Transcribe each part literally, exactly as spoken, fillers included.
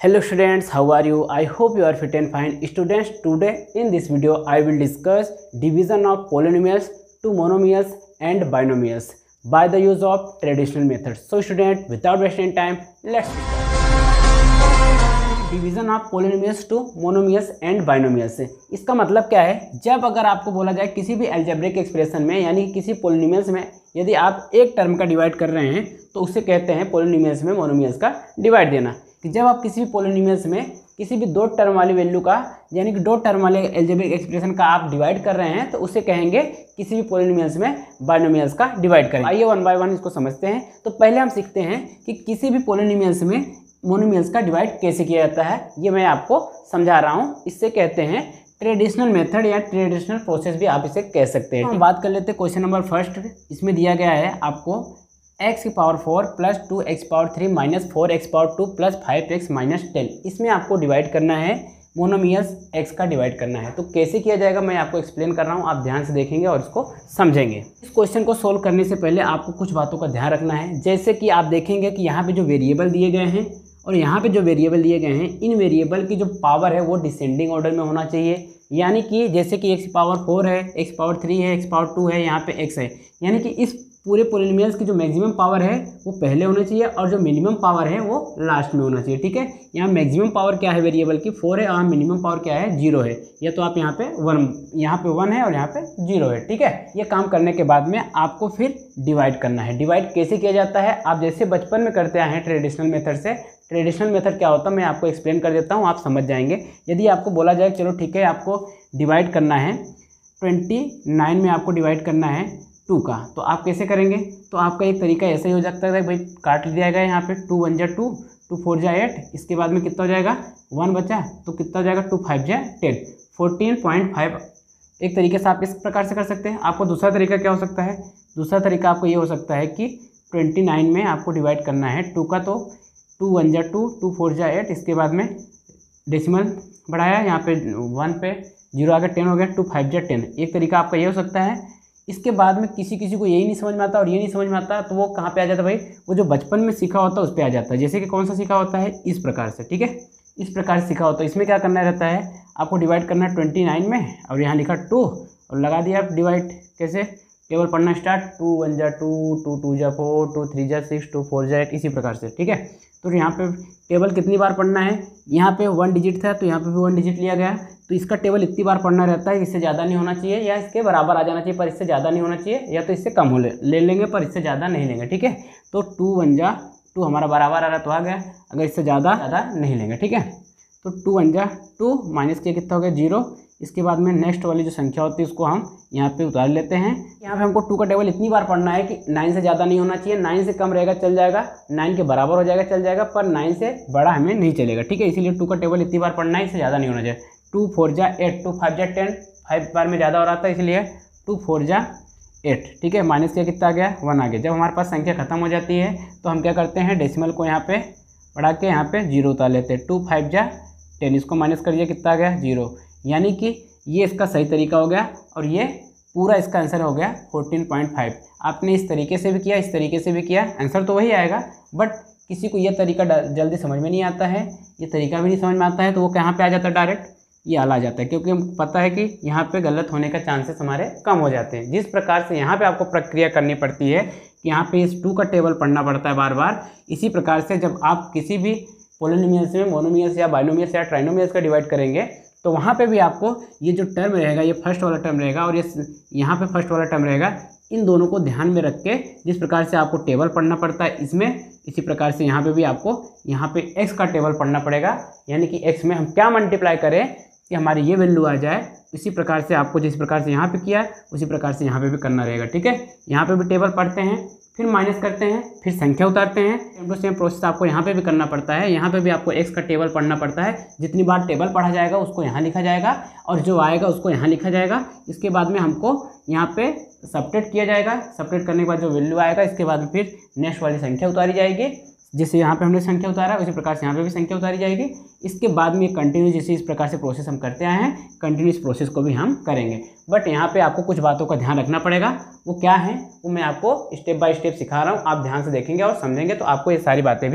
Hello students, how are you? I hope you are fit and fine. Students, today in this video I will discuss division of polynomials to monomials and binomials by the use of traditional methods. So student, without wasting time, let's start. Division of polynomials to monomials and binomials से इसका मतलब क्या है? जब अगर आपको बोला जाए किसी भी अलजेब्रिक एक्सप्रेशन में यानी किसी पोलिनोमियल्स में यदि आप एक टर्म का डिवाइड कर रहे हैं तो उसे कहते हैं पोलिनोमियल्स में मोनोमियल्स का डिवाइड देना। कि जब आप किसी भी पोलिनोमियल्स में किसी भी दो टर्म वाली वैल्यू का यानी कि दो टर्म वाले अलजेब्रिक एक्सप्रेशन का आप डिवाइड कर रहे हैं तो उसे कहेंगे किसी भी पोलिनोमियल्स में बाइनोमियल्स का डिवाइड करें। आइए वन बाय वन इसको समझते हैं। तो पहले हम सीखते हैं कि किसी भी पोलिनोमियल्स में मोनोमियल्स का डिवाइड कैसे किया जाता है, ये मैं आपको समझा रहा हूँ। इससे कहते हैं ट्रेडिशनल मेथड या ट्रेडिशनल प्रोसेस भी आप इसे कह सकते हैं। तो हम बात कर लेते हैं क्वेश्चन नंबर फर्स्ट। इसमें दिया गया है आपको एक्स की power four plus two x power three minus four x power two plus five x minus ten. इसमें आपको डिवाइड करना है मोनोमियल्स एक्स का डिवाइड करना है। तो कैसे किया जाएगा मैं आपको एक्सप्लेन कर रहा हूँ, आप ध्यान से देखेंगे और इसको समझेंगे। इस क्वेश्चन को सोल्व करने से पहले आपको कुछ बातों का ध्यान रखना है। जैसे कि आप देखेंगे कि यहाँ पे जो वेरिएबल दिए गए हैं और यहाँ पे जो वेरिएबल दिए गए हैं, इन वेरिएबल की जो पावर है वो डिसेंडिंग ऑर्डर में होना चाहिए। यानी कि जैसे कि एक्स पावर फोर है, एक्स पावर थ्री है, एक्स पावर टू है, यहाँ पे एक्स है, यानी कि इस पूरे पोलिनोमियल्स की जो मैक्सिमम पावर है वो पहले होना चाहिए और जो मिनिमम पावर है वो लास्ट में होना चाहिए। ठीक है, यहाँ मैक्सिमम पावर क्या है वेरिएबल की फोर है और मिनिमम पावर क्या है जीरो है। या तो आप यहाँ पे वन यहाँ पे वन है और यहाँ पे जीरो है। ठीक है, ये काम करने के बाद में आपको फिर डिवाइड करना है। डिवाइड कैसे किया जाता है? आप जैसे बचपन में करते आए हैं ट्रेडिशनल मेथड से। ट्रेडिशनल मेथड क्या होता है मैं आपको एक्सप्लेन कर देता हूँ, आप समझ जाएंगे। यदि आपको बोला जाए चलो ठीक है आपको डिवाइड करना है ट्वेंटी नाइन में आपको डिवाइड करना है टू का, तो आप कैसे करेंगे? तो आपका एक तरीका ऐसा ही हो सकता है भाई, काट लिया जाएगा यहाँ पे टू वन जा टू, टू फोर जा एट, इसके बाद में कितना हो जाएगा वन बचा तो कितना हो जाएगा टू फाइव जा टेन, फोर्टीन पॉइंट फाइव। एक तरीके से आप इस प्रकार से कर सकते हैं। आपको दूसरा तरीका क्या हो सकता है? दूसरा तरीका आपको ये हो सकता है कि ट्वेंटी नाइन में आपको डिवाइड करना है टू का, तो टू वन जा टू, टू फोर जा एट, इसके बाद में डेसिमल बढ़ाया यहाँ पे वन पे जीरो आ गया, टेन हो गया, टू फाइव जा टेन। एक तरीका आपका ये हो सकता है। इसके बाद में किसी किसी को यही नहीं समझ में आता और ये नहीं समझ में आता तो वो कहाँ पे आ जाता है भाई? वो जो बचपन में सीखा होता है उस पर आ जाता है। जैसे कि कौन सा सीखा होता है? इस प्रकार से। ठीक है, इस प्रकार से सीखा होता है। इसमें क्या करना रहता है? आपको डिवाइड करना है ट्वेंटी नाइन में और यहाँ लिखा टू और लगा दिया आप डिवाइड। कैसे? टेबल पढ़ना स्टार्ट, टू वन जा टू, टू टू जा फोर, टू थ्री जा सिक्स, टू फोर जा एट, इसी प्रकार से। ठीक है, तो यहाँ पे टेबल कितनी बार पढ़ना है? यहाँ पे वन डिजिट था तो यहाँ पे भी वन डिजिट लिया गया, तो इसका टेबल इतनी बार पढ़ना रहता है। इससे ज़्यादा नहीं होना चाहिए या इसके बराबर आ जाना चाहिए, पर इससे ज़्यादा नहीं होना चाहिए, या तो इससे कम हो ले, ले लेंगे पर इससे ज़्यादा नहीं लेंगे। ठीक है, तो टू वन जा टू हमारा बराबर आ रहा तो आ गया, अगर इससे ज़्यादा ज़्यादा नहीं लेंगे। ठीक है, तो टू वन जा टू माइनस किया कितना हो गया जीरो। इसके बाद में नेक्स्ट वाली जो संख्या होती है उसको हम यहाँ पे उतार लेते हैं। यहाँ पे हमको टू का टेबल इतनी बार पढ़ना है कि नाइन से ज़्यादा नहीं होना चाहिए, नाइन से कम रहेगा चल जाएगा, नाइन के बराबर हो जाएगा चल जाएगा, पर नाइन से बड़ा हमें नहीं चलेगा। ठीक है, इसीलिए टू का टेबल इतनी बार पढ़ना है, इससे ज़्यादा नहीं होना चाहिए। टू फोर जा एट, टू फाइव जा टेन, फाइव बार में ज़्यादा हो रहा था इसलिए टू फोर जा एट। ठीक है, माइनस किया कितना आ गया वन आ गया। जब हमारे पास संख्या खत्म हो जाती है तो हम क्या करते हैं? डेसिमल को यहाँ पे बढ़ा के यहाँ पे जीरो उतार लेते हैं। टू फाइव जा टेन, इसको माइनस करिए कितना आ गया जीरो। यानी कि ये इसका सही तरीका हो गया और ये पूरा इसका आंसर हो गया फोर्टीन पॉइंट फाइव। आपने इस तरीके से भी किया, इस तरीके से भी किया, आंसर तो वही आएगा। बट किसी को ये तरीका जल्दी समझ में नहीं आता है, ये तरीका भी नहीं समझ में आता है, तो वो कहाँ पे आ जाता है? डायरेक्ट ये आला जाता है, क्योंकि हमको पता है कि यहाँ पे गलत होने का चांसेस हमारे कम हो जाते हैं। जिस प्रकार से यहाँ पे आपको प्रक्रिया करनी पड़ती है कि यहाँ पे इस टू का टेबल पढ़ना पड़ता है बार बार, इसी प्रकार से जब आप किसी भी पोलिनोमियल्स में मोनोमियल्स या बाइनोमियल्स या ट्राइनोमियल्स का डिवाइड करेंगे तो वहाँ पे भी आपको ये जो टर्म रहेगा, ये फर्स्ट वाला टर्म रहेगा और ये यहाँ पे फर्स्ट वाला टर्म रहेगा, इन दोनों को ध्यान में रख के जिस प्रकार से आपको टेबल पढ़ना पड़ता है इसमें, इसी प्रकार से यहाँ पे भी आपको यहाँ पे x का टेबल पढ़ना पड़ेगा। यानी कि x में हम क्या मल्टीप्लाई करें कि हमारी ये वैल्यू आ जाए, इसी प्रकार से आपको जिस प्रकार से यहाँ पे किया उसी प्रकार से यहाँ पे भी करना रहेगा। ठीक है, यहाँ पे भी टेबल पढ़ते हैं, फिर माइनस करते हैं, फिर संख्या उतारते हैं। सेम टू सेम प्रोसेस आपको यहाँ पे भी करना पड़ता है। यहाँ पे भी आपको x का टेबल पढ़ना पड़ता है। जितनी बार टेबल पढ़ा जाएगा उसको यहाँ लिखा जाएगा और जो आएगा उसको यहाँ लिखा जाएगा। इसके बाद में हमको यहाँ पे सब्ट्रैक्ट किया जाएगा। सब्ट्रैक्ट करने के बाद जो वैल्यू आएगा इसके बाद में फिर नेक्स्ट वाली संख्या उतारी जाएगी। जैसे यहाँ पे हमने संख्या उतारा उसी प्रकार से यहाँ पे भी संख्या उतारी जाएगी। इसके बाद में कंटिन्यू जैसे इस प्रकार से प्रोसेस हम करते आए हैं, कंटिन्यूस प्रोसेस को भी हम करेंगे। बट यहाँ पे आपको कुछ बातों का ध्यान रखना पड़ेगा। वो क्या है वो मैं आपको स्टेप बाय स्टेप सिखा रहा हूँ, आप ध्यान से देखेंगे और समझेंगे तो आपको ये सारी बातें भी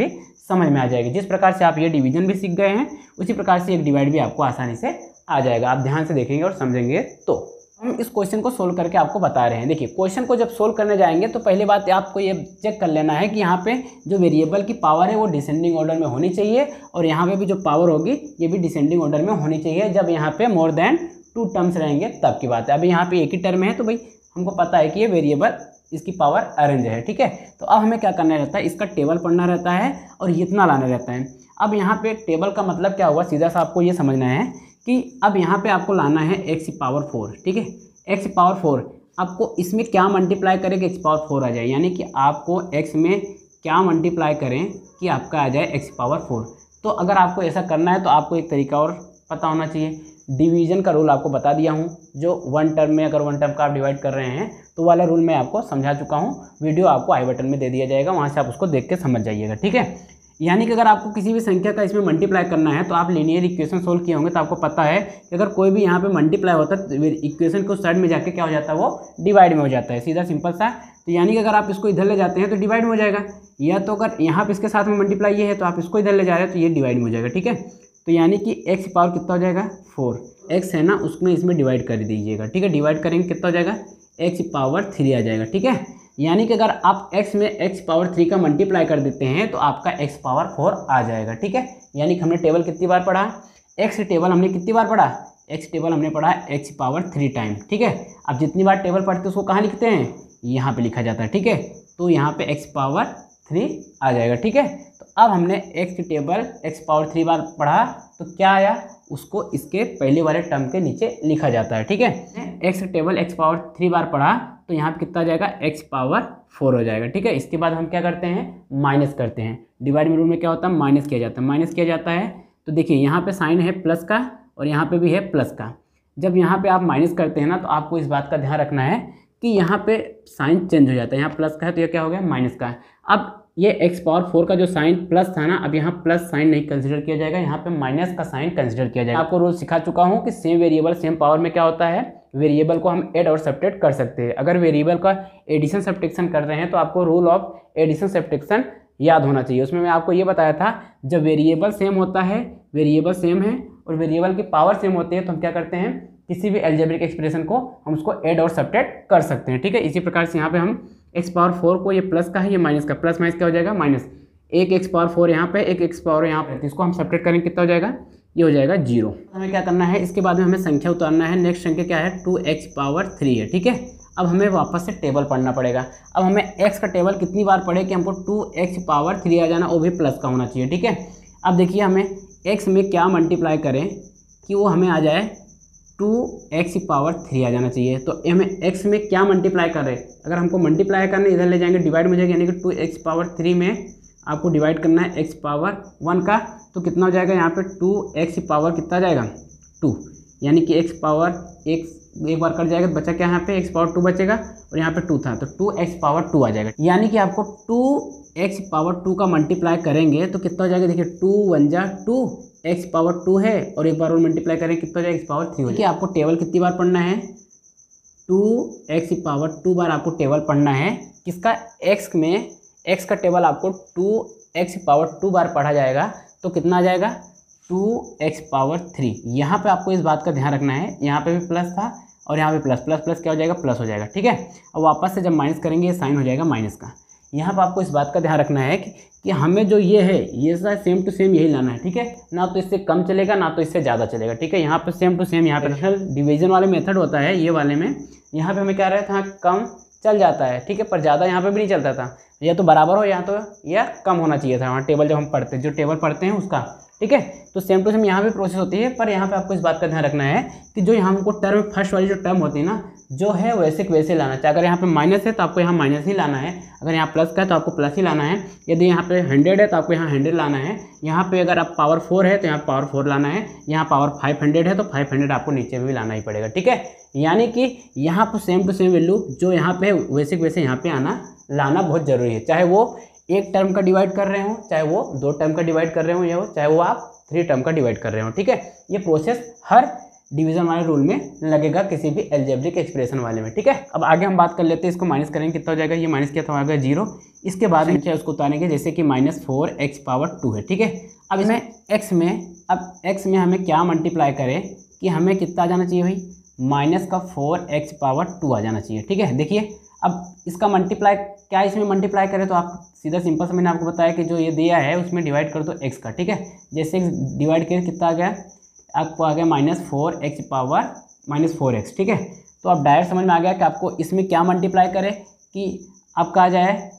समझ में आ जाएगी। जिस प्रकार से आप ये डिवीजन भी सीख गए हैं उसी प्रकार से एक डिवाइड भी आपको आसानी से आ जाएगा। आप ध्यान से देखेंगे और समझेंगे तो हम इस क्वेश्चन को सोल्व करके आपको बता रहे हैं। देखिए क्वेश्चन को जब सोल्व करने जाएंगे तो पहली बात आपको ये चेक कर लेना है कि यहाँ पे जो वेरिएबल की पावर है वो डिसेंडिंग ऑर्डर में होनी चाहिए और यहाँ पे भी जो पावर होगी ये भी डिसेंडिंग ऑर्डर में होनी चाहिए। जब यहाँ पे मोर देन टू टर्म्स रहेंगे तब की बात है। अभी यहाँ पे एक ही टर्म है तो भाई हमको पता है कि ये वेरिएबल इसकी पावर अरेंज है, ठीक है। तो अब हमें क्या करना रहता है, इसका टेबल पढ़ना रहता है और इतना लाना रहता है। अब यहाँ पे टेबल का मतलब क्या हुआ, सीधा सा आपको ये समझना है कि अब यहाँ पे आपको लाना है एक्स पावर फोर, ठीक है। एक्स पावर फोर आपको इसमें क्या मल्टीप्लाई करें कि एक्स पावर फोर आ जाए, यानी कि आपको एक्स में क्या मल्टीप्लाई करें कि आपका आ जाए एक्स पावर फोर। तो अगर आपको ऐसा करना है तो आपको एक तरीका और पता होना चाहिए। डिवीज़न का रूल आपको बता दिया हूँ, जो वन टर्म में अगर वन टर्म का आप डिवाइड कर रहे हैं तो वाला रूल मैं आपको समझा चुका हूँ। वीडियो आपको आई बटन में दे दिया जाएगा, वहाँ से आप उसको देख के समझ जाइएगा, ठीक है। यानी कि अगर आपको किसी भी संख्या का इसमें मल्टीप्लाई करना है तो आप लीनियर इक्वेशन सोल्व किए होंगे तो आपको पता है कि अगर कोई भी यहाँ पे मल्टीप्लाई होता है तो इक्वेशन को साइड में जाके क्या हो जाता है, वो डिवाइड में हो जाता है, सीधा सिंपल सा। तो यानी कि अगर आप इसको इधर ले जाते हैं तो डिवाइड में हो जाएगा, या तो अगर यहाँ पे इसके साथ में मल्टीप्लाई ये है तो आप इसको इधर ले जा रहे हैं तो ये डिवाइड में हो जाएगा, ठीक है। तो यानी कि एक्स पावर कितना हो जाएगा, फोर। एक्स है ना उसमें इसमें डिवाइड कर दीजिएगा, ठीक है। डिवाइड करेंगे कितना हो जाएगा, एक्स पावर थ्री आ जाएगा, ठीक है। यानी कि अगर आप x में x पावर थ्री का मल्टीप्लाई कर देते हैं तो आपका x पावर फोर आ जाएगा, ठीक है। यानी कि हमने टेबल कितनी बार पढ़ा, x टेबल हमने कितनी बार पढ़ा, x टेबल हमने पढ़ा x पावर थ्री टाइम, ठीक है। अब जितनी बार टेबल पढ़ते हैं उसको कहाँ लिखते हैं, यहाँ पे लिखा जाता है, ठीक है। तो यहाँ पे x पावर थ्री आ जाएगा, ठीक है। तो अब हमने x table x power three बार पढ़ा तो क्या आया, उसको इसके पहले वाले टर्म के नीचे लिखा जाता है, ठीक है। x table x power three बार पढ़ा तो यहाँ पे कितना आ जाएगा, x पावर फोर हो जाएगा, ठीक है। इसके बाद हम क्या करते हैं, माइनस करते हैं। डिवाइड में रूल में क्या होता है, माइनस किया जाता है। माइनस किया जाता है तो देखिए यहाँ पे साइन है प्लस का और यहाँ पे भी है प्लस का। जब यहाँ पे आप माइनस करते हैं ना तो आपको इस बात का ध्यान रखना है कि यहाँ पे साइन चेंज हो जाता है। यहाँ प्लस का है तो ये क्या हो गया, माइनस का। अब ये एक्स पावर फोर का जो साइन प्लस था ना, अब यहाँ प्लस साइन नहीं कंसिडर किया जाएगा, यहाँ पे माइनस का साइन कंसिडर किया जाएगा। आपको रूल सिखा चुका हूँ कि सेम वेरिएबल सेम पावर में क्या होता है, वेरिएबल को हम ऐड और सब्ट्रैक्ट कर सकते हैं। अगर वेरिएबल का एडिशन सब्ट्रैक्शन कर रहे हैं तो आपको रूल ऑफ एडिशन सब्ट्रैक्शन याद होना चाहिए। उसमें मैं आपको ये बताया था, जब वेरिएबल सेम होता है, वेरिएबल सेम है और वेरिएबल की पावर सेम होती है तो हम क्या करते हैं, किसी भी अलजेब्रिक एक्सप्रेशन को हम उसको ऐड और सब्ट्रैक्ट कर सकते हैं, ठीक है। इसी प्रकार से यहाँ पे हम एक्स पावर फोर को, ये प्लस का है ये माइनस का, प्लस माइनस क्या हो जाएगा, माइनस। एक एक्स पावर फोर यहाँ पे, एक एक्स पावर यहाँ पे, तो इसको हम सब्ट्रैक्ट करेंगे कितना हो जाएगा, ये हो जाएगा जीरो। हमें क्या करना है, इसके बाद में हमें संख्या उतारना है। नेक्स्ट संख्या क्या है, टू एक्स पावर थ्री है, ठीक है। अब हमें वापस से टेबल पढ़ना पड़ेगा। अब हमें एक्स का टेबल कितनी बार पढ़े कि हमको टू एक्स पावर थ्री आ जाना, वो भी प्लस का होना चाहिए, ठीक है। अब देखिए हमें एक्स में क्या मल्टीप्लाई करें कि वो हमें आ जाए टू एक्स पावर थ्री आ जाना चाहिए। तो हमें एक्स में क्या मल्टीप्लाई करें, अगर हमको मल्टीप्लाई करना इधर ले जाएंगे डिवाइड में जाएगा, यानी कि टू एक्स पावर थ्री में आपको डिवाइड करना है एक्स पावर वन का, तो कितना हो जाएगा यहाँ पे टू एक्स पावर कितना आ जाएगा, टू। यानी कि एक्स पावर एक एक बार कट जाएगा तो बचा क्या यहाँ पे, एक्स पावर टू बचेगा और यहाँ पे टू था तो टू एक्स पावर टू आ जाएगा। यानी कि आपको टू एक्स पावर टू का मल्टीप्लाई करेंगे तो कितना हो जाएगा, देखिए टू वन जा टू, एक्स पावर टू है और एक बार और मल्टीप्लाई करें कितना हो जाएगा, एक्स पावर थ्री हो जाएगा। आपको टेबल कितनी बार पढ़ना है, टू एक्स पावर टू बार आपको टेबल पढ़ना है। किसका, एक्स में एक्स का टेबल आपको टू एक्स पावर टू बार पढ़ा जाएगा तो कितना आ जाएगा, टू एक्स पावर थ्री। यहाँ पे आपको इस बात का ध्यान रखना है, यहाँ पे भी प्लस था और यहाँ पे प्लस, प्लस प्लस क्या हो जाएगा, प्लस हो जाएगा, ठीक है। अब वापस से जब माइनस करेंगे ये साइन हो जाएगा माइनस का। यहाँ पर आपको इस बात का ध्यान रखना है कि, कि हमें जो ये है ये सेम टू सेम यही लाना है, ठीक है। ना तो इससे कम चलेगा ना तो इससे ज़्यादा चलेगा, ठीक है। यहाँ पे सेम टू सेम, यहाँ पे डिवीजन वाले मेथड होता है ये वाले में, यहाँ पे हमें क्या रहा था, कम चल जाता है, ठीक है, पर ज़्यादा यहाँ पे भी नहीं चलता था। या तो बराबर हो या तो या कम होना चाहिए था वहाँ टेबल जब हम पढ़ते जो टेबल पढ़ते हैं उसका, ठीक है। तो सेम टू सेम यहाँ भी प्रोसेस होती है, पर यहाँ पे आपको इस बात का ध्यान रखना है कि जो यहाँ हमको टर्म फर्स्ट वाली जो टर्म होती है ना, जो है वैसे के वैसे लाना चाहिए। अगर यहाँ पे माइनस है तो आपको यहाँ माइनस ही लाना है, अगर यहाँ प्लस का है तो आपको प्लस ही लाना है, यदि यहाँ पे हंड्रेड है तो आपको यहाँ हंड्रेड लाना है, यहाँ पे अगर आप पावर फोर है तो यहाँ पावर फोर लाना है, यहाँ पावर फाइव हंड्रेड है तो फाइव हंड्रेड आपको नीचे भी लाना ही पड़ेगा, ठीक है। यानी कि यहाँ पर सेम टू सेम वैल्यू जो यहाँ पे है वैसे के वैसे यहाँ पे आना लाना बहुत ज़रूरी है। चाहे वो एक टर्म का डिवाइड कर रहे हो, चाहे वो दो टर्म का डिवाइड कर रहे हो, या वो चाहे वो आप थ्री टर्म का डिवाइड कर रहे हो, ठीक है। ये प्रोसेस हर डिवीजन वाले रूल में लगेगा किसी भी अलजेब्रिक एक्सप्रेशन वाले में। ठीक है, अब आगे हम बात कर लेते हैं, इसको माइनस करेंगे कितना हो जाएगा, ये माइनस किया तो आएगा जीरो। इसके बाद में क्या उसको उतारेंगे, जैसे कि minus four x power two है। ठीक है, अब इसमें एक्स में अब एक्स में हमें क्या मल्टीप्लाई करें कि हमें कितना आ जाना चाहिए भाई, माइनस का फोर एक्स पावर टू आ जाना चाहिए। ठीक है, देखिए अब इसका मल्टीप्लाई क्या इसमें मल्टीप्लाई करें तो आप सीधा सिंपल से मैंने आपको बताया कि जो ये दिया है उसमें डिवाइड कर दो एक्स का। ठीक है, जैसे डिवाइड करें कितना आ गया, आपको आ गया minus four x power minus four x. ठीक है, तो अब डायरेक्ट समझ में आ गया कि आपको इसमें क्या मल्टीप्लाई करें कि आपका आ जाए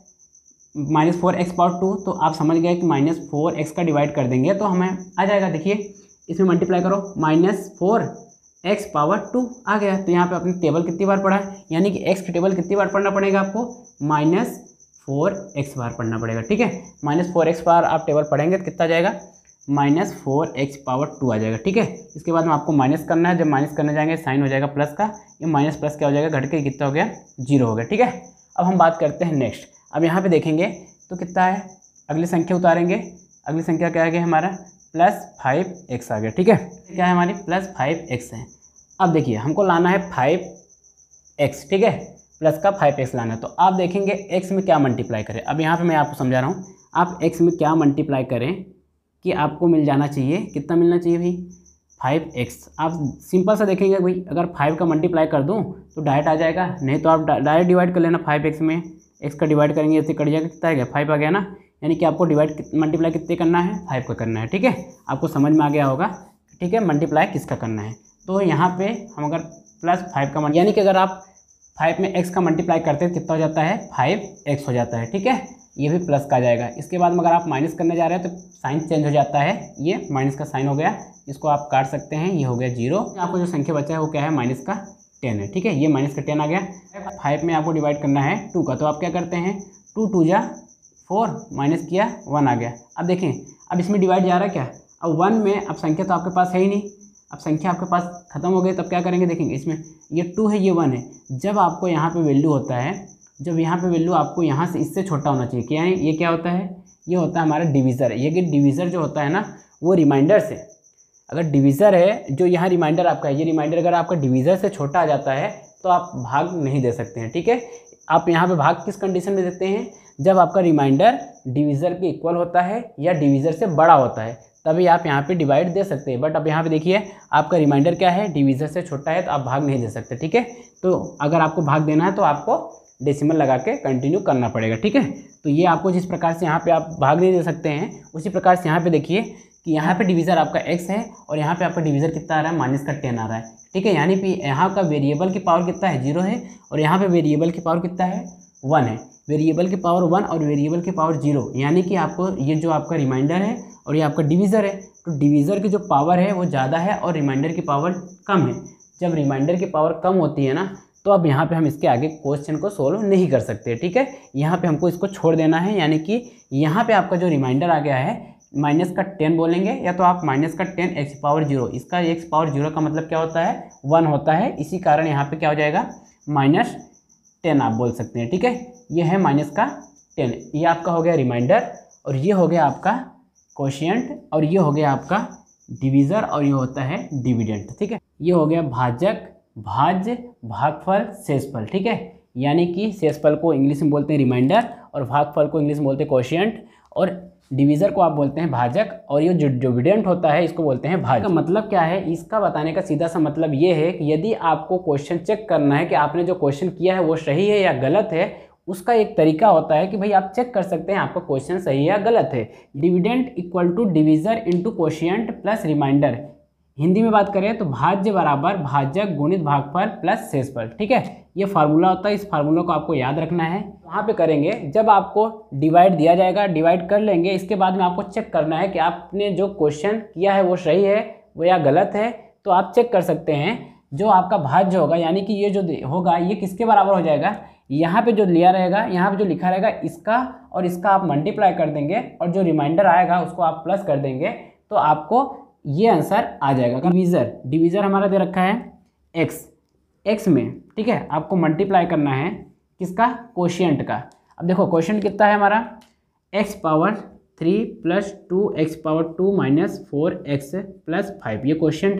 minus four x power two, तो आप समझ गए कि माइनस फोर एक्स का डिवाइड कर देंगे तो हमें आ जाएगा। देखिए इसमें मल्टीप्लाई करो, minus four x power two आ गया। तो यहाँ पे अपने टेबल कितनी बार पढ़ा है, यानी कि एक्स की टेबल कितनी बार पढ़ना पड़ेगा आपको, माइनस फोर एक्स बार पढ़ना पड़ेगा। ठीक है, माइनस फोर एक्स बार आप टेबल पढ़ेंगे तो कितना आ जाएगा, minus four x power two आ जाएगा। ठीक है, इसके बाद में आपको माइनस करना है, जब माइनस करने जाएंगे साइन हो जाएगा प्लस का, ये माइनस प्लस क्या हो जाएगा, घट के कितना हो गया, जीरो हो गया। ठीक है, अब हम बात करते हैं नेक्स्ट। अब यहाँ पे देखेंगे तो कितना है, अगली संख्या उतारेंगे, अगली संख्या क्या आ गया हमारा, प्लस फाइव एक्स आ गया। ठीक है, क्या है हमारी, प्लस फाइव एक्स है। अब देखिए हमको लाना है फाइव एक्स। ठीक है, प्लस का फाइव एक्स लाना है, तो आप देखेंगे एक्स में क्या मल्टीप्लाई करें। अब यहाँ पे मैं आपको समझा रहा हूँ, आप एक्स में क्या मल्टीप्लाई करें कि आपको मिल जाना चाहिए, कितना मिलना चाहिए भाई, फाइव एक्स। आप सिंपल सा देखेंगे भाई, अगर फाइव का मल्टीप्लाई कर दूँ तो डायरेक्ट आ जाएगा, नहीं तो आप डायरेक्ट डिवाइड कर लेना फाइव एक्स में, एक्स का डिवाइड करेंगे ऐसे कट जाएगा, कितना आ गया, फाइव आ गया ना, यानी कि आपको डिवाइड मल्टीप्लाई कितने करना है, फाइव का करना है। ठीक है, आपको समझ में आ गया होगा। ठीक है, मल्टीप्लाई किसका करना है, तो यहाँ पे हम अगर प्लस फाइव का, यानी कि अगर आप फाइव में एक्स का मल्टीप्लाई करते हैं कितना हो जाता है, फाइव एक्स हो जाता है। ठीक है, ये भी प्लस का आ जाएगा। इसके बाद में अगर आप माइनस करने जा रहे हैं तो साइन चेंज हो जाता है, ये माइनस का साइन हो गया, इसको आप काट सकते हैं, ये हो गया जीरो। आपको जो संख्या बचा है वो क्या है, माइनस का टेन है। ठीक है, ये माइनस का टेन आ गया। फाइव में आपको डिवाइड करना है टू का, तो आप क्या करते हैं, टू टू जा फोर, माइनस किया वन आ गया। अब देखें, अब इसमें डिवाइड जा रहा है क्या, अब वन में अब संख्या तो आपके पास है ही नहीं, अब संख्या आपके पास खत्म हो गई, तब क्या करेंगे, देखेंगे इसमें ये टू है ये वन है। जब आपको यहाँ पे वैल्यू होता है, जब यहाँ पे वैल्यू आपको यहाँ से इससे छोटा होना चाहिए, क्या है ये, क्या होता है, ये होता है हमारा डिवीज़र। ये कि डिवीज़र जो होता है ना वो रिमाइंडर से, अगर डिवीज़र है जो यहाँ रिमाइंडर आपका है, ये रिमाइंडर अगर आपका डिवीज़र से छोटा आ जाता है तो आप भाग नहीं दे सकते हैं। ठीक है, आप यहाँ पे भाग किस कंडीशन में देते हैं, जब आपका रिमाइंडर डिवीज़र के इक्वल होता है या डिवीज़र से बड़ा होता है, तभी आप यहाँ पे डिवाइड दे सकते हैं। बट अब यहाँ पे देखिए आपका रिमाइंडर क्या है, डिवीज़र से छोटा है, तो आप भाग नहीं दे सकते। ठीक है, तो अगर आपको भाग देना है तो आपको डेसिमल लगा के कंटिन्यू करना पड़ेगा। ठीक है, तो ये आपको जिस प्रकार से यहाँ पे आप भाग नहीं दे सकते हैं, उसी प्रकार से यहाँ पे देखिए कि यहाँ पे डिवीज़र आपका x है और यहाँ पे आपका डिवीज़र कितना आ रहा है, माइनस का टेन आ रहा है। ठीक है, यानी कि यहाँ का वेरिएबल की पावर कितना है, जीरो है, और यहाँ पे वेरिएबल की पावर कितना है, वन है। वेरिएबल की पावर वन और वेरिएबल की पावर जीरो, यानी कि आपको ये जो आपका रिमाइंडर है और ये आपका डिवीज़र है, तो डिवीज़र की जो पावर है वो ज़्यादा है और रिमाइंडर की पावर कम है। जब रिमाइंडर की पावर कम होती है ना, तो अब यहाँ पे हम इसके आगे क्वेश्चन को सोल्व नहीं कर सकते। ठीक है, यहाँ पे हमको इसको छोड़ देना है, यानी कि यहाँ पे आपका जो रिमाइंडर आ गया है माइनस का टेन बोलेंगे, या तो आप माइनस का टेन एक्स पावर जीरो, इसका एक्स पावर जीरो का मतलब क्या होता है, वन होता है, इसी कारण यहाँ पे क्या हो जाएगा, माइनस टेन आप बोल सकते हैं। ठीक है, ये है माइनस का टेन, ये आपका हो गया रिमाइंडर, और ये हो गया आपका कोशिएंट, और ये हो गया आपका डिवीज़र, और ये होता है डिविडेंड। ठीक है, ये हो गया भाजक, भाज्य, भागफल, शेषफल। ठीक है, यानी कि शेषफल को इंग्लिश में बोलते हैं रिमाइंडर, और भागफल को इंग्लिश में बोलते हैं कोशिएंट, और डिवीज़र को आप बोलते हैं भाजक, और ये जो डिविडेंड होता है इसको बोलते हैं भाज्य। का मतलब क्या है, इसका बताने का सीधा सा मतलब ये है कि यदि आपको क्वेश्चन चेक करना है कि आपने जो क्वेश्चन किया है वो सही है या गलत है, उसका एक तरीका होता है कि भाई आप चेक कर सकते हैं आपका क्वेश्चन सही है या गलत है। Dividend equal to divisor into quotient plus remainder. Hindi में बात करें तो भाज्य बराबर भाजक गुणित भागफल प्लस शेषफल। ठीक है, ये फार्मूला होता है, इस फार्मूला को आपको याद रखना है। वहाँ पे करेंगे जब आपको डिवाइड दिया जाएगा, डिवाइड कर लेंगे, इसके बाद में आपको चेक करना है कि आपने जो क्वेश्चन किया है वो सही है वो या गलत है, तो आप चेक कर सकते हैं। जो आपका भाज्य होगा, यानी कि ये जो होगा ये किसके बराबर हो जाएगा, यहाँ पे जो लिया रहेगा, यहाँ पे जो लिखा रहेगा इसका और इसका आप मल्टीप्लाई कर देंगे, और जो रिमाइंडर आएगा उसको आप प्लस कर देंगे, तो आपको ये आंसर आ जाएगा। डिवीज़र, डिवीज़र हमारा दे रखा है एक्स, एक्स में ठीक है आपको मल्टीप्लाई करना है किसका, कोशिएंट का। अब देखो कोशिएंट कितना है हमारा, x power three plus two x power two minus four x plus five, ये कोशिएंट है,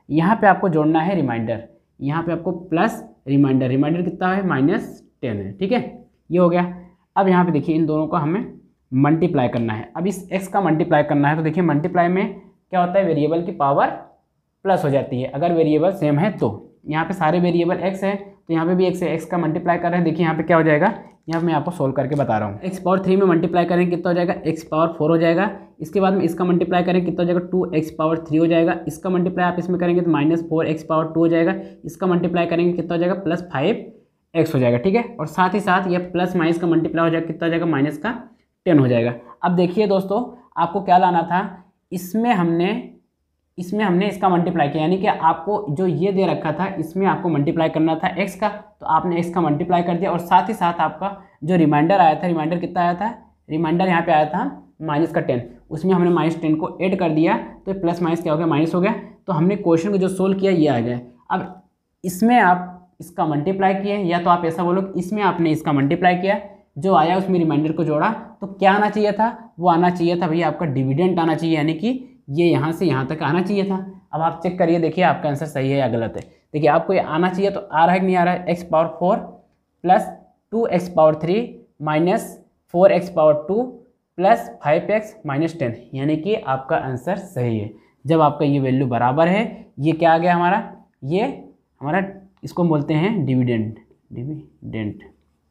यहाँ पे आपको जोड़ना है रिमाइंडर, यहाँ पे आपको प्लस रिमाइंडर, रिमाइंडर कितना है माइनस टेन है, ठीक है, ये हो गया। अब यहाँ पे देखिए इन दोनों को हमें मल्टीप्लाई करना है। अब इस x का मल्टीप्लाई करना है तो देखिए मल्टीप्लाई में क्या होता है, वेरिएबल की पावर प्लस हो जाती है अगर वेरिएबल सेम है तो। यहाँ पे सारे वेरिएबल x है तो यहाँ पे भी x है, x का मल्टीप्लाई कर रहे हैं, देखिए यहाँ पे क्या हो जाएगा, यहाँ पे मैं आपको सोल्व करके बता रहा हूँ। x पावर थ्री में मल्टीप्लाई करें कितना हो जाएगा, x पावर फोर हो जाएगा। इसके बाद में इसका मल्टीप्लाई करें कितना हो जाएगा, टू एक्स पावर थ्री हो जाएगा। इसका मल्टीप्लाई आप इसमें करेंगे तो minus four x power two हो जाएगा। इसका मल्टीप्लाई करेंगे कितना हो जाएगा, प्लस फाइव एक्स हो जाएगा, ठीक है। और साथ ही साथ ये प्लस माइनस का मल्टीप्लाई हो जाएगा कितना हो जाएगा, माइनस का टेन हो जाएगा। अब देखिए दोस्तों आपको क्या लाना था, इसमें हमने इसमें हमने इसका मल्टीप्लाई किया, यानी कि आपको जो ये दे रखा था इसमें आपको मल्टीप्लाई करना था x का, तो आपने x का मल्टीप्लाई कर दिया। और साथ ही साथ आपका जो रिमाइंडर आया था, रिमाइंडर कितना आया था, रिमाइंडर यहाँ पे आया था माइनस का टेन, उसमें हमने माइनस टेन को ऐड कर दिया तो प्लस माइनस क्या हो गया, माइनस हो गया। तो हमने क्वेश्चन को जो सोल्व किया ये आ गया। अब इसमें आप इसका मल्टीप्लाई किए, या तो आप ऐसा बोलो कि इसमें आपने इसका मल्टीप्लाई किया, जो आया उसमें रिमाइंडर को जोड़ा, तो क्या आना चाहिए था, वो आना चाहिए था भैया आपका डिविडेंड आना चाहिए, यानी कि ये यहाँ से यहाँ तक आना चाहिए था। अब आप चेक करिए, देखिए आपका आंसर सही है या गलत है। देखिए आपको ये आना चाहिए, तो आ रहा है कि नहीं आ रहा है, x power four plus two x power three minus four x power two plus five x minus ten, यानी कि आपका आंसर सही है। जब आपका ये वैल्यू बराबर है, ये क्या आ गया हमारा, ये हमारा इसको बोलते हैं डिविडेंड, डिविडेंड।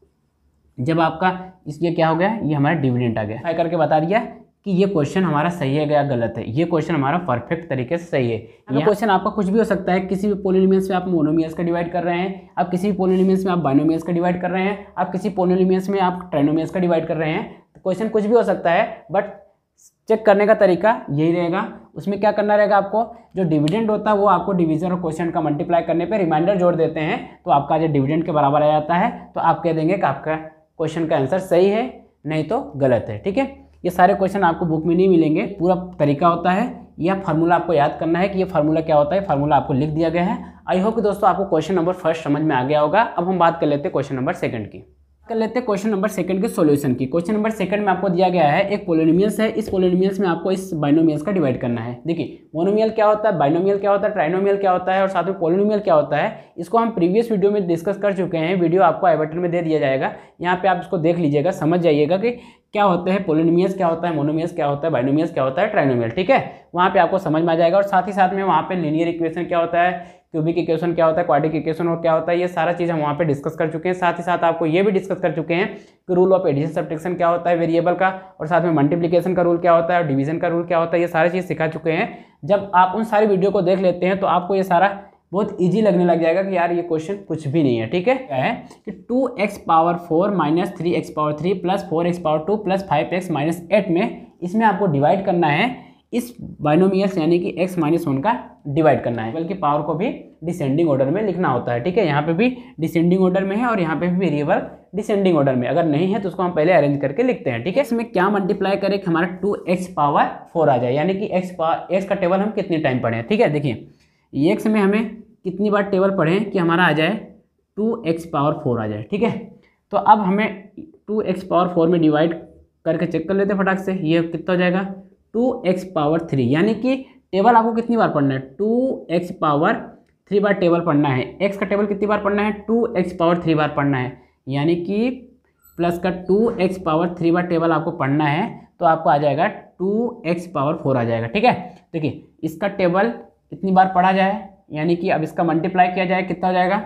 जब आपका इसलिए क्या हो गया, ये हमारा डिविडेंड आ गया। ट्राई करके बता दिया कि ये क्वेश्चन हमारा सही है या गलत है। ये क्वेश्चन हमारा परफेक्ट तरीके से सही है। ये क्वेश्चन आपका कुछ भी हो सकता है, किसी भी पोलिनोमियल्स में आप मोनोमियल्स का डिवाइड कर रहे हैं, आप किसी भी पोलिनोमियल्स में आप बाइनोमियल्स का डिवाइड कर रहे हैं, आप किसी पोलिनोमियल्स में आप ट्राइनोमियल्स का डिवाइड कर रहे हैं। तो क्वेश्चन कुछ भी हो सकता है, बट चेक करने का तरीका यही रहेगा। उसमें क्या करना रहेगा, आपको जो डिविडेंड होता है वो आपको डिवीजन और क्वेश्चन का मल्टीप्लाई करने पे रिमाइंडर जोड़ देते हैं, तो आपका जो डिविडेंड के बराबर आ जाता है, तो आप कह देंगे कि आपका क्वेश्चन का आंसर सही है, नहीं तो गलत है, ठीक है। ये सारे क्वेश्चन आपको बुक में नहीं मिलेंगे, पूरा तरीका होता है, यह फार्मूला आपको याद करना है कि ये फार्मूला क्या होता है, फार्मूला आपको लिख दिया गया है। आई होप कि दोस्तों आपको क्वेश्चन नंबर फर्स्ट समझ में आ गया होगा। अब हम बात कर लेते हैं क्वेश्चन नंबर सेकंड की, कर लेते हैं क्वेश्चन नंबर सेकंड के सॉल्यूशन की। क्वेश्चन नंबर सेकंड में आपको दिया गया है एक पोलिनोमियल्स है, इस पोलिनोमियल्स में आपको इस बाइनोमियल्स का डिवाइड करना है। देखिए मोनोमियल क्या होता है, बाइनोमियल क्या होता है, ट्राइनोमियल क्या होता है और साथ में पोलिनोमियल क्या होता है, इसको हम प्रीवियस वीडियो में डिस्कस कर चुके हैं। वीडियो आपको आई बटन में दे दिया जाएगा, यहाँ पे आप इसको देख लीजिएगा, समझ जाइएगा कि क्या होते हैं पोलिनोमियल्स, क्या होता है मोनोमियल्स, क्या होता है बाइनोमियल्स, क्या होता है ट्राइनोमियल, ठीक है। वहाँ पे आपको समझ में आ जाएगा। और साथ ही साथ में वहाँ पे लीनियर इक्वेशन क्या होता है, क्यूबिक इक्वेशन क्या होता है, क्वाड्रिक इक्वेशन और क्या होता है, ये सारा चीज़ हम वहाँ पे डिस्कस कर चुके हैं। साथ ही साथ आपको ये भी डिस्कस कर चुके हैं कि रूल ऑफ एडिशन सब्ट्रैक्शन क्या होता है वेरिएबल का, और साथ में मल्टीप्लिकेशन का रूल क्या होता है और डिवीजन का रूल क्या होता है, ये सारी चीज़ सिखा चुके हैं। जब आप उन सारी वीडियो को देख लेते हैं तो आपको ये सारा बहुत ईजी लगने लग जाएगा कि यार ये क्वेश्चन कुछ भी नहीं है, ठीक है। क्या है कि two x power four minus three x power three plus four x power two plus five x minus eight में, इसमें आपको डिवाइड करना है इस बाइनोमियल्स यानी कि x माइनस वन का डिवाइड करना है, बल्कि पावर को भी डिसेंडिंग ऑर्डर में लिखना होता है, ठीक है। यहाँ पे भी डिसेंडिंग ऑर्डर में है और यहाँ पे भी वेरिएबल डिसेंडिंग ऑर्डर में, अगर नहीं है तो उसको हम पहले अरेंज करके लिखते हैं, ठीक है। इसमें क्या मल्टीप्लाई करें कि हमारा टू एक्स पावर फोर आ जाए, यानी कि x पावर एक्स का टेबल हम कितने टाइम पढ़े हैं, ठीक है। देखिए एक्स में हमें कितनी बार टेबल पढ़ें कि हमारा आ जाए टू एक्स पावर फोर आ जाए, ठीक है। तो अब हमें टू एक्स पावर फोर में डिवाइड करके चेक कर लेते हैं फटाक से, ये कितना हो जाएगा टू एक्स पावर थ्री, यानी कि टेबल आपको कितनी बार पढ़ना है, टू एक्स पावर थ्री बार टेबल पढ़ना है। एक्स का टेबल कितनी बार पढ़ना है, टू एक्स पावर थ्री बार पढ़ना है, यानी कि प्लस का टू एक्स पावर थ्री बार टेबल आपको पढ़ना है, तो आपको आ जाएगा टू एक्स पावर फोर आ जाएगा, ठीक है। देखिए इसका टेबल इतनी बार पढ़ा जाए, यानी कि अब इसका मल्टीप्लाई किया जाए, कितना हो जाएगा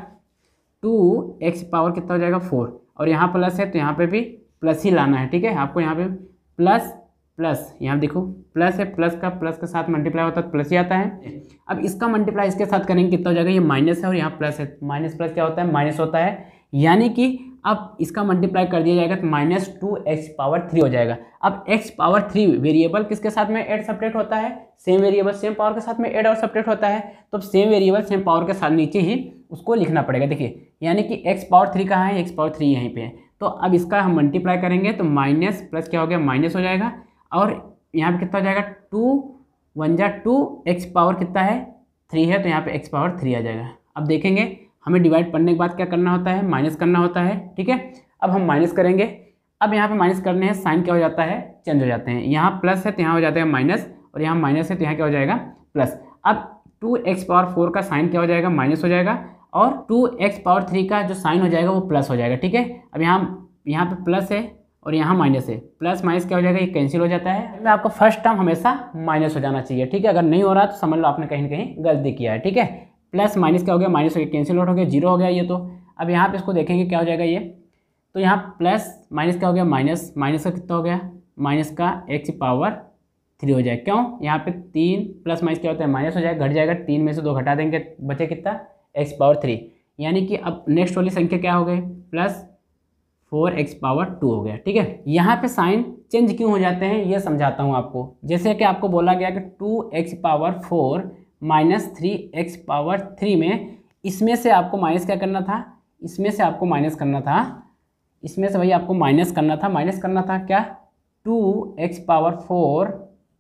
टू एक्स पावर कितना हो जाएगा फोर, और यहाँ प्लस है तो यहाँ पे भी प्लस ही लाना है, ठीक है। आपको यहाँ पे प्लस प्लस, यहाँ देखो प्लस है, प्लस का प्लस के साथ मल्टीप्लाई होता है तो प्लस ही आता है। अब इसका मल्टीप्लाई इसके साथ करेंगे कितना हो जाएगा, ये माइनस है और यहाँ प्लस है, माइनस प्लस क्या होता है, माइनस होता है, यानी कि अब इसका मल्टीप्लाई कर दिया जाएगा तो minus two x power three हो जाएगा। अब एक्स पावर थ्री वेरिएबल किसके साथ में ऐड सब्ट्रैक्ट होता है, सेम वेरिएबल सेम पावर के साथ में ऐड और सब्ट्रैक्ट होता है, तो सेम वेरिएबल सेम पावर के साथ नीचे ही उसको लिखना पड़ेगा। देखिए यानी कि एक्स पावर थ्री कहाँ है, एक्स पावर थ्री यहीं पे है, तो अब इसका हम मल्टीप्लाई करेंगे तो माइनस प्लस क्या हो गया, माइनस हो जाएगा, और यहाँ पे कितना हो जाएगा टू वन जा टू, एक्स पावर कितना है थ्री है, तो यहाँ पे एक्स पावर थ्री आ जाएगा। अब देखेंगे हमें डिवाइड पढ़ने के बाद क्या करना होता है, माइनस करना होता है, ठीक है। अब हम माइनस करेंगे, अब यहाँ पे माइनस करने हैं, साइन क्या हो जाता है, चेंज हो जाते हैं, यहाँ प्लस है तो यहाँ हो जाता है माइनस, और यहाँ माइनस है तो यहाँ क्या हो जाएगा प्लस। अब टू एक्स पावर फोर का साइन क्या हो जाएगा, माइनस हो जाएगा, और टू एक्स पावर थ्री का जो साइन हो जाएगा वो प्लस हो जाएगा। ठीक है, अब यहाँ यहाँ पे प्लस है और यहाँ माइनस है, प्लस माइनस क्या हो जाएगा, ये कैंसिल हो जाता है। आपको फर्स्ट टर्म हमेशा माइनस हो जाना चाहिए। ठीक है, अगर नहीं हो रहा तो समझ लो आपने कहीं ना कहीं गलती किया है। ठीक है, प्लस माइनस क्या हो गया, माइनस हो गया, कैंसिल आउट हो गया, जीरो हो गया ये तो। अब यहाँ पे इसको देखेंगे क्या हो जाएगा ये, तो यहाँ प्लस माइनस क्या हो गया, माइनस माइनस का कितना हो गया, माइनस का एक्स पावर थ्री हो जाएगा। क्यों, यहाँ पे तीन प्लस माइनस क्या होता है, माइनस हो जाएगा, घट जाएगा, तीन में से दो घटा देंगे, बचे कितना, एक्स पावर थ्री। यानी कि अब नेक्स्ट वाली संख्या क्या हो गई, plus four x power two हो गया। ठीक है, यहाँ पे साइन चेंज क्यों हो जाते हैं ये समझाता हूँ आपको। जैसे कि आपको बोला गया कि two x power four minus three x power three में इसमें से आपको माइनस क्या करना था, इसमें से आपको माइनस करना था, इसमें से भाई आपको माइनस करना था, माइनस करना था क्या, two x power four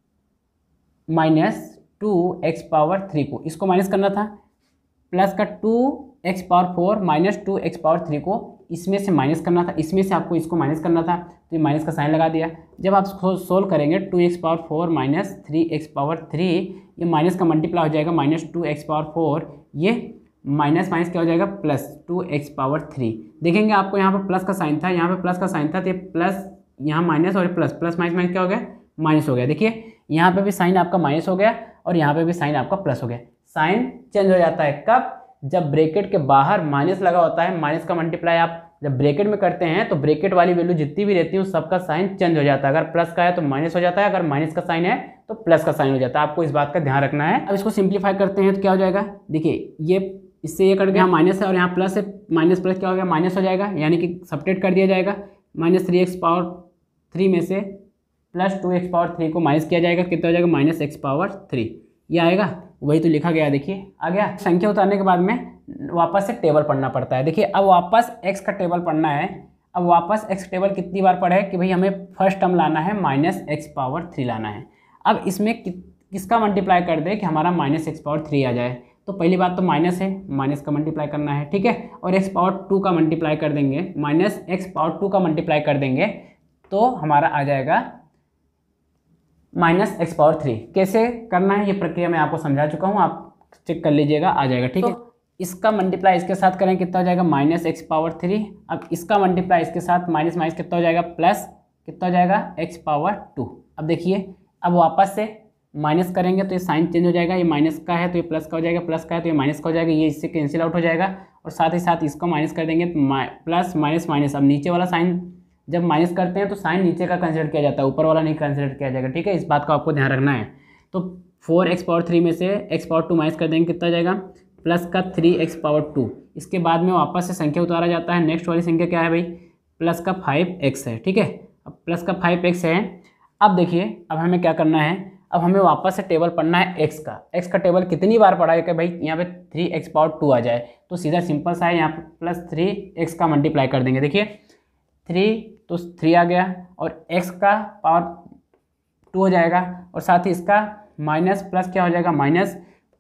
minus two x power three को, इसको माइनस करना था, प्लस का two x power four minus two x power three को इसमें से माइनस करना था, इसमें से आपको इसको माइनस करना था, तो ये माइनस का साइन लगा दिया। जब आप सोल्व करेंगे two x power four minus three x power three, ये माइनस का मल्टीप्लाई हो जाएगा, minus two x power four, ये माइनस माइनस क्या हो जाएगा, plus two x power three. देखेंगे आपको यहाँ पर प्लस का साइन था, यहाँ पे प्लस का साइन था, तो ये प्लस यहाँ माइनस और प्लस प्लस माइनस माइनस क्या हो गया, माइनस हो गया। देखिए यहाँ पे भी साइन आपका माइनस हो गया और यहाँ पे भी साइन आपका प्लस हो गया। साइन चेंज हो जाता है कब, जब ब्रैकेट के बाहर माइनस लगा होता है, माइनस का मल्टीप्लाई आप जब ब्रैकेट में करते हैं तो ब्रैकेट वाली वैल्यू जितनी भी रहती है उस सबका साइन चेंज हो जाता है। अगर प्लस का है तो माइनस हो जाता है, अगर माइनस का साइन है तो प्लस का साइन हो जाता है। आपको इस बात का ध्यान रखना है। अब इसको सिंप्लीफाई करते हैं तो क्या हो जाएगा, देखिए ये इससे ये कट गया, माइनस है और यहाँ प्लस है, माइनस प्लस क्या हो गया, माइनस हो जाएगा, यानी कि सब्ट्रैक्ट कर दिया जाएगा। Minus three x power three में से plus two x power three को माइनस किया जाएगा, कितना हो जाएगा, माइनस एक्स पावर थ्री, ये आएगा, वही तो लिखा गया। देखिए आ गया। संख्या उतारने के बाद में वापस से टेबल पढ़ना पड़ता है। देखिए अब वापस एक्स का टेबल पढ़ना है। अब वापस एक्स टेबल कितनी बार पढ़े कि भाई हमें फर्स्ट टर्म लाना है, माइनस एक्स पावर थ्री लाना है। अब इसमें कि, किसका मल्टीप्लाई कर दे कि हमारा माइनस एक्स पावर थ्री आ जाए। तो पहली बात तो माइनस है, माइनस का मल्टीप्लाई करना है, ठीक है, और एक्स पावर टू का मल्टीप्लाई कर देंगे, माइनस एक्स पावर टू का मल्टीप्लाई कर देंगे तो हमारा आ जाएगा माइनस एक्स पावर थ्री। कैसे करना है ये प्रक्रिया मैं आपको समझा चुका हूँ, आप चेक कर लीजिएगा, आ जाएगा। ठीक है, तो इसका मल्टीप्लाई इसके साथ करें कितना हो जाएगा, माइनस एक्स पावर थ्री। अब इसका मल्टीप्लाई इसके साथ माइनस माइनस कितना हो जाएगा, प्लस कितना हो जाएगा, एक्स पावर टू। अब देखिए अब वापस से माइनस करेंगे तो ये साइन चेंज हो जाएगा, ये माइनस का है तो ये प्लस का हो जाएगा, प्लस का है तो ये माइनस का हो जाएगा, ये इससे कैंसिल आउट हो जाएगा, और साथ ही साथ इसको माइनस कर देंगे तो प्लस माइनस माइनस। अब नीचे वाला साइन जब माइनस करते हैं तो साइन नीचे का कंसिडर किया जाता है, ऊपर वाला नहीं कंसिडर किया जाएगा। ठीक है, इस बात को आपको ध्यान रखना है। तो फोर एक्स पावर थ्री में से एक्स पावर टू माइनस कर देंगे, कितना हो जाएगा, प्लस का थ्री एक्स पावर टू। इसके बाद में वापस से संख्या उतारा जाता है। नेक्स्ट वाली संख्या क्या है भाई, प्लस का फाइव एक्स है। ठीक है, अब प्लस का फाइव एक्स है। अब देखिए अब हमें क्या करना है, अब हमें वापस से टेबल पढ़ना है एक्स का। एक्स का टेबल कितनी बार पढ़ा है कि भाई यहाँ पे थ्री एक्स पावर टू आ जाए, तो सीधा सिंपल सा है, यहाँ पे प्लस थ्री एक्स का मल्टीप्लाई कर देंगे। देखिए थ्री तो थ्री आ गया और एक्स का पावर टू हो जाएगा, और साथ ही इसका माइनस प्लस क्या हो जाएगा, माइनस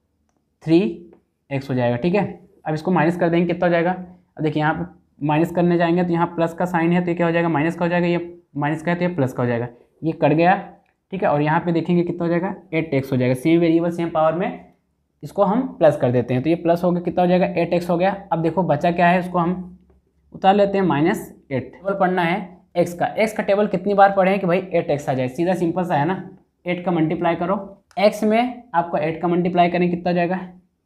थ्री एक्स हो जाएगा। ठीक है, अब इसको माइनस कर देंगे, कितना हो जाएगा, अब देखिए यहाँ पे माइनस करने जाएंगे तो यहाँ प्लस का साइन है तो ये क्या हो जाएगा, माइनस का हो जाएगा, ये माइनस का है तो ये प्लस का हो जाएगा, ये कट गया। ठीक है, और यहाँ पे देखेंगे कितना हो जाएगा, एट एक्स हो जाएगा। सेम वेरिएबल सेम पावर में इसको हम प्लस कर देते हैं, तो ये प्लस हो गया, कितना हो जाएगा, एट एक्स हो गया। अब देखो बचा क्या है, इसको हम उतार लेते हैं, माइनस एट। टेबल पढ़ना है एक्स का। एक्स का टेबल कितनी बार पढ़े कि भाई एट एक्स आ जाए, सीधा सिंपल सा है ना, एट का मल्टीप्लाई करो, एक्स में आपको एट का मल्टीप्लाई करें, कितना हो जाएगा,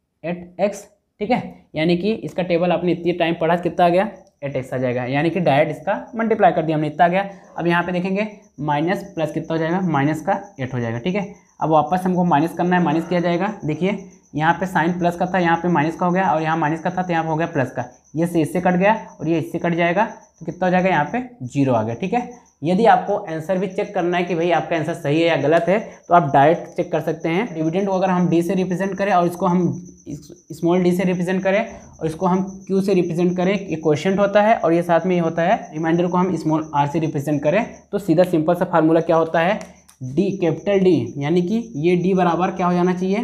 एट एक्स। ठीक है, यानी कि इसका टेबल आपने इतनी टाइम पढ़ा, कितना आ गया, एट एक्स आ जाएगा, यानी कि डायरेक्ट इसका मल्टीप्लाई कर दिया हमने, इतना आ गया। अब यहाँ पे देखेंगे माइनस प्लस कितना हो जाएगा, माइनस का एट हो जाएगा। ठीक है, अब वापस हमको माइनस करना है, माइनस किया जाएगा। देखिए यहाँ पे साइन प्लस का था, यहाँ पे माइनस का हो गया, और यहाँ माइनस का था तो यहाँ पे हो गया प्लस का, ये से इससे कट गया और ये इससे कट जाएगा, तो कितना हो जाएगा, यहाँ पे जीरो आ गया। ठीक है, यदि आपको आंसर भी चेक करना है कि भाई आपका आंसर सही है या गलत है तो आप डायरेक्ट चेक कर सकते हैं। डिविडेंड को अगर हम डी से रिप्रेजेंट करें और इसको हम स्मॉल डी से रिप्रेजेंट करें और इसको हम क्यू से रिप्रेजेंट करें, ये क्वेश्चन होता है, और ये साथ में ये होता है रिमाइंडर को हम स्मॉल आर से रिप्रेजेंट करें, तो सीधा सिंपल सा फार्मूला क्या होता है, डी कैपिटल डी, यानी कि ये डी बराबर क्या हो जाना चाहिए,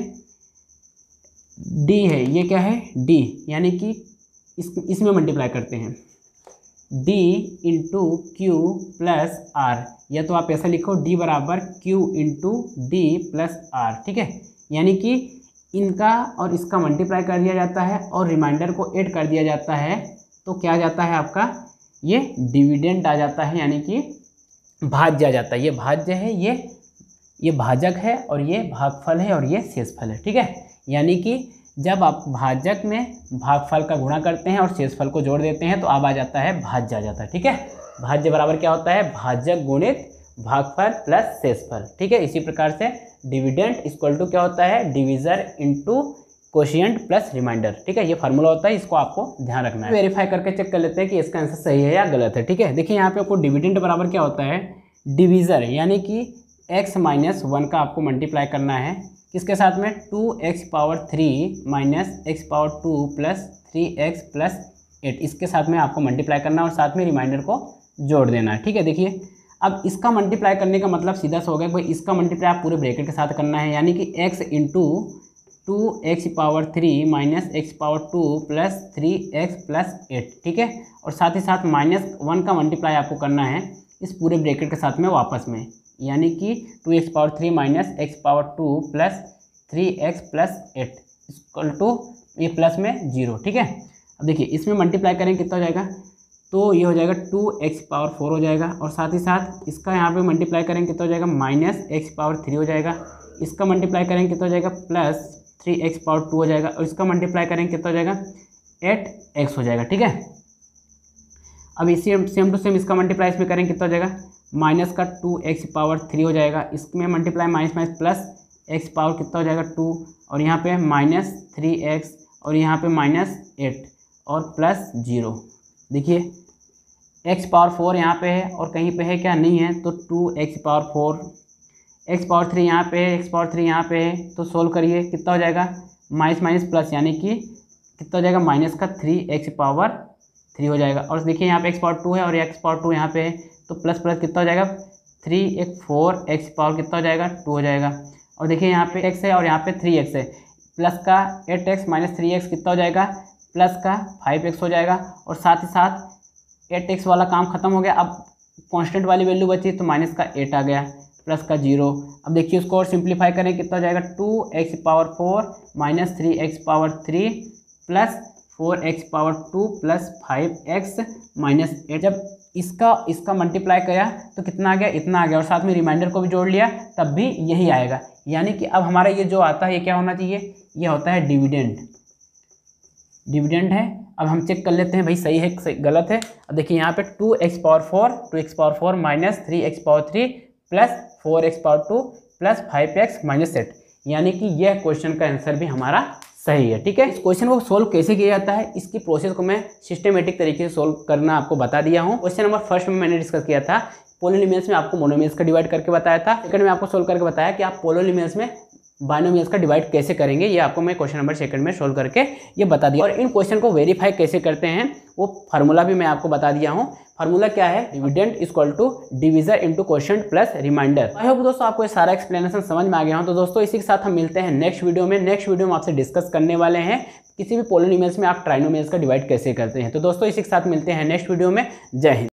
डी है, ये क्या है, डी, यानी कि इस इसमें मल्टीप्लाई करते हैं, d into q plus r, या तो आप ऐसा लिखो d बराबर q into d plus r. ठीक है, यानी कि इनका और इसका मल्टीप्लाई कर दिया जाता है और रिमाइंडर को ऐड कर दिया जाता है, तो क्या आ जाता है आपका, ये डिविडेंड आ जाता है, यानी कि भाज्य आ जाता है। ये भाज्य है, ये ये भाजक है और ये भागफल है और ये शेषफल है, ठीक है। यानी कि जब आप भाजक में भागफल का गुणा करते हैं और शेषफल को जोड़ देते हैं तो अब आ जाता है भाज्य आ जाता है, ठीक है। भाज्य बराबर क्या होता है, भाजक गुणित भागफल प्लस शेषफल, ठीक है। इसी प्रकार से डिविडेंड इक्वल टू क्या होता है, divisor into quotient plus remainder, ठीक है। ये फार्मूला होता है, इसको आपको ध्यान रखना है। वेरीफाई करके चेक कर लेते हैं कि इसका आंसर सही है या गलत है, ठीक है। देखिए यहाँ पे आपको डिविडेंड बराबर क्या होता है, डिविजर यानी कि एक्स माइनस वन का आपको मल्टीप्लाई करना है किसके साथ में, two x power three minus x power two plus three x plus eight, इसके साथ में आपको मल्टीप्लाई करना है और साथ में रिमाइंडर को जोड़ देना है, ठीक है। देखिए अब इसका मल्टीप्लाई करने का मतलब सीधा सा हो गया, कोई इसका मल्टीप्लाई आप पूरे ब्रैकेट के साथ करना है, यानी कि x into two x power three minus x power two plus three x plus eight, ठीक है। और साथ ही साथ माइनस वन का मल्टीप्लाई आपको करना है इस पूरे ब्रैकेट के साथ में वापस में, यानी कि two x power three minus x power two plus three x plus eight equal to ये प्लस में जीरो, ठीक है। अब देखिए इसमें मल्टीप्लाई करेंगे कितना हो जाएगा, तो ये हो जाएगा टू एक्स पावर फोर हो जाएगा और साथ ही साथ इसका यहाँ पे मल्टीप्लाई करेंगे कितना हो जाएगा, माइनस एक्स पावर थ्री हो जाएगा। इसका मल्टीप्लाई करेंगे कितना हो जाएगा, plus three x power two हो जाएगा और इसका मल्टीप्लाई करेंगे कितना हो जाएगा, एट एक्स हो जाएगा, ठीक है। अब इसी सेम टू सेम इसका मल्टीप्लाई इसमें करेंगे कितना हो जाएगा, माइनस का टू एक्स पावर थ्री हो जाएगा, इसमें multiply minus minus plus x power कितना हो जाएगा टू और यहाँ पे माइनस थ्री एक्स और यहाँ पे माइनस एट और प्लस जीरो। देखिए एक्स पावर फोर यहाँ पे है और कहीं पे है क्या, नहीं है, तो two x power four, x power three यहाँ पे है, एक्स पावर थ्री यहाँ पे है, तो सोल्व करिए कितना हो जाएगा, माइनस माइनस प्लस यानी कि कितना हो जाएगा, माइनस का थ्री एक्स पावर थ्री हो जाएगा। और देखिए यहाँ पे एक्स पावर टू है और एक्स पावर टू यहाँ पे है, तो प्लस प्लस कितना हो जाएगा, थ्री एक फोर एक्स पावर कितना हो जाएगा, टू हो जाएगा। और देखिए यहाँ पे एक्स है और यहाँ पे थ्री एक्स है, प्लस का eight x minus three x कितना हो जाएगा, प्लस का फाइव एक्स हो जाएगा। और साथ ही साथ एट एक्स वाला काम खत्म हो गया, अब कांस्टेंट वाली वैल्यू बची तो माइनस का एट आ गया प्लस का जीरो। अब देखिए उसको और सिंप्लीफाई करें कितना हो जाएगा, two x power four minus three x power three plus four x power two plus five x minus eight. जब इसका इसका मल्टीप्लाई किया तो कितना आ गया, इतना आ गया और साथ में रिमाइंडर को भी जोड़ लिया तब भी यही आएगा। यानी कि अब हमारा ये जो आता है ये क्या होना चाहिए, ये होता है डिविडेंड, डिविडेंड है। अब हम चेक कर लेते हैं भाई सही है सही गलत है। अब देखिए यहाँ पे two x power four two x power four minus three x power three plus four x power two plus five x minus eight, यानी कि यह क्वेश्चन का आंसर भी हमारा सही है, ठीक है। इस क्वेश्चन को सोल्व कैसे किया जाता है, इसकी प्रोसेस को मैं सिस्टमेटिक तरीके से सोल्व करना आपको बता दिया हूँ। क्वेश्चन नंबर फर्स्ट में मैंने डिस्कस किया था पोलिनोमियल्स में आपको मोनोमियल्स का डिवाइड करके बताया था। सेकंड में आपको सोल्व करके बताया कि आप पोलिनोमियल्स में बाइनोमियल्स का डिवाइड कैसे करेंगे, ये आपको मैं क्वेश्चन नंबर सेकंड में सोल्व करके ये बता दिया। और इन क्वेश्चन को वेरीफाई कैसे करते हैं वो फार्मूला भी मैं आपको बता दिया हूँ। फार्मूला क्या है, dividend equal to divisor into quotient plus remainder. I hope दोस्तों आपको ये सारा एक्सप्लेनेशन समझ में आ गया हो। तो दोस्तों इसी के साथ हम मिलते हैं नेक्स्ट वीडियो में। नेक्स्ट वीडियो में आपसे डिस्कस करने वाले हैं किसी भी पोलिनोमियल्स में आप ट्राइनोमियल्स का डिवाइड कैसे करते हैं। तो दोस्तों इसी के साथ मिलते हैं नेक्स्ट वीडियो में। जय हिंद।